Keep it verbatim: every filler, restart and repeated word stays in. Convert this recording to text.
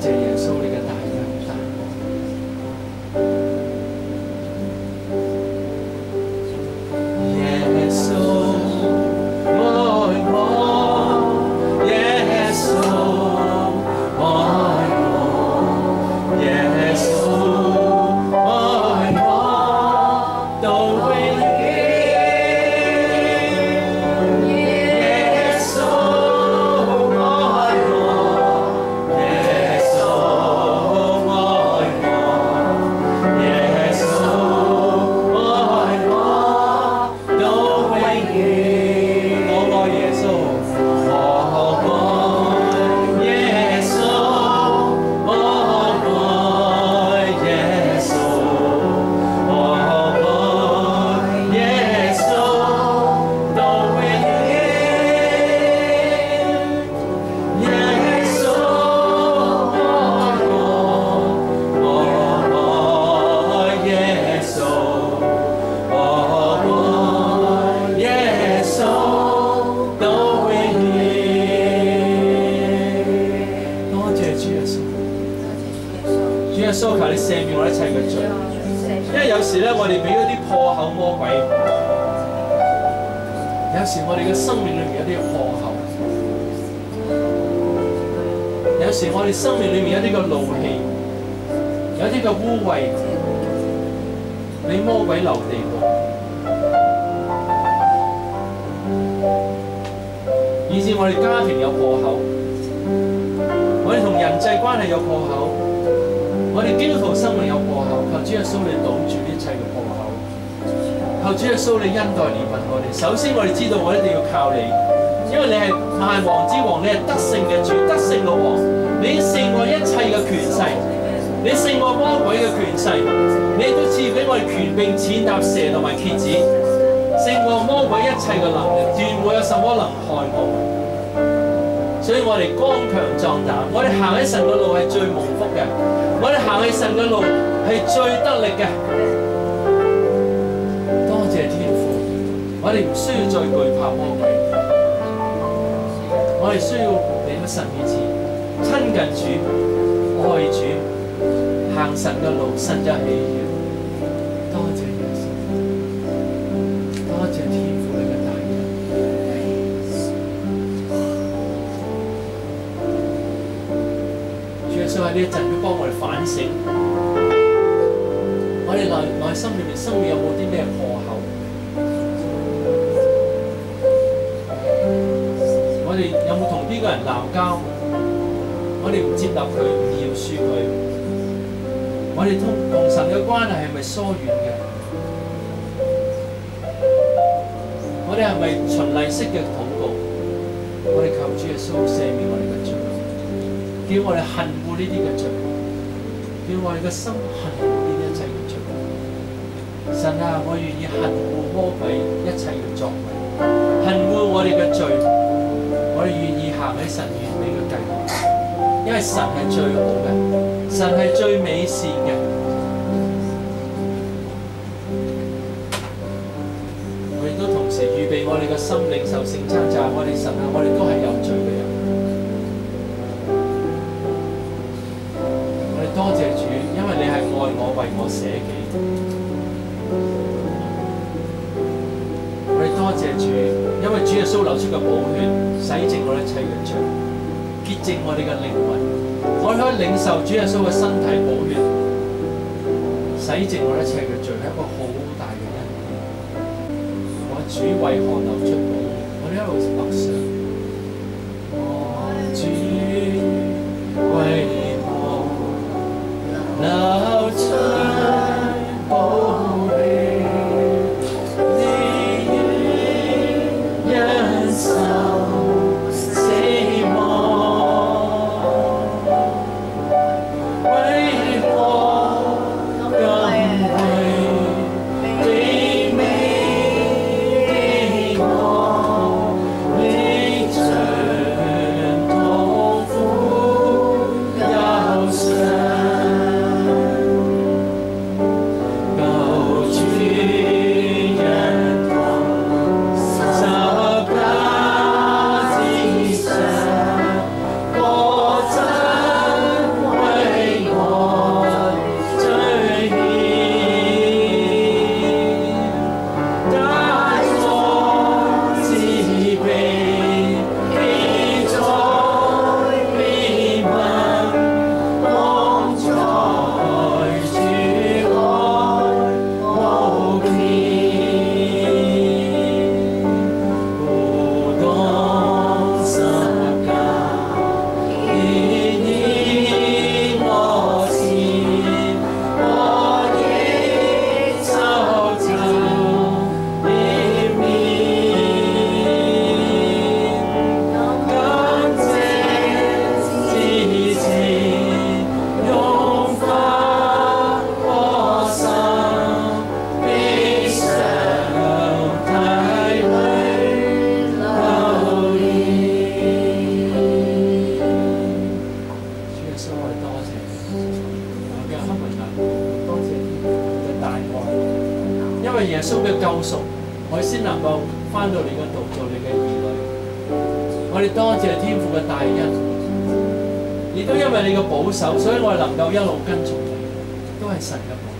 謝耶穌你嘅大恩大愛。耶穌愛我，耶穌愛我，耶穌愛我到永遠。耶穌愛我，耶穌愛我，耶穌愛我到永遠。我愛耶穌，我愛耶穌，我愛耶穌，我愛耶穌到永遠。耶穌愛我，我愛耶穌，我愛耶穌到永遠。多謝主耶穌，主耶穌求你赦免我一切嘅罪，因為有時咧我哋俾嗰啲破口魔鬼，有時我哋嘅生命裏面有啲破口，有時我哋生命裏面有啲嘅怒氣，有啲嘅污穢，俾魔鬼留地步，以致我哋家庭有破口，我哋同人際關係有破口，我哋基督徒生命有破口。求主耶穌你堵住呢一切嘅破口，求主耶穌你恩待憐憫我哋。首先我哋知道我一定要靠你，因為你係萬王之王，你係得勝嘅主，得勝嘅王，你勝過一切嘅權勢，你勝過魔鬼嘅權勢，你亦都賜俾我哋權柄踐踏蛇同埋蠍子，勝過魔鬼一切嘅能力，斷沒有什麼能害我們。所以我哋剛強壯膽，我哋行喺神嘅路係最蒙福嘅，我哋行喺神嘅路係最得力嘅。多謝天父，我哋唔需要再懼怕魔鬼，我哋需要嚟到神面前親近主、愛主、行神嘅路，神就喜悅。多謝耶穌，多謝天父你嘅大恩。主耶穌喺呢一陣都幫我哋反省，我哋內內心裏面生命有冇啲咩破口？我哋有冇同呢個人鬧交？我哋唔接納佢，唔饒恕佢。我哋同同神嘅關係係咪疏遠嘅？我哋係咪循例式嘅禱告？我哋求主耶穌赦免我哋嘅罪，叫我哋恨惡呢啲嘅罪，叫我哋嘅心恨惡呢一切嘅罪。神啊，我願意恨惡魔鬼一切嘅作為，恨惡我哋嘅罪。我哋願意行喺神完美嘅計劃，因為神係最好嘅，神係最美善嘅。我亦都同時預備我哋嘅心領受聖餐，就係我哋神啊，我哋都係有罪嘅人。我哋多謝主，因為你係愛我，為我捨己。我哋多謝主，因為主耶穌流出嘅寶血，洗淨我哋一切嘅罪，潔淨我哋嘅靈魂。我哋可以領受主耶穌嘅身體寶血，洗淨我哋一切嘅罪，係一個好大嘅恩典。我主為何流出寶血？我哋一路默想，我主為何流出寶血？ 你穌嘅救贖，我哋先能夠翻到你嗰度做你嘅兒女。我哋多謝天父嘅大恩，亦都因為你嘅保守，所以我哋能夠一路跟從你，都係神嘅保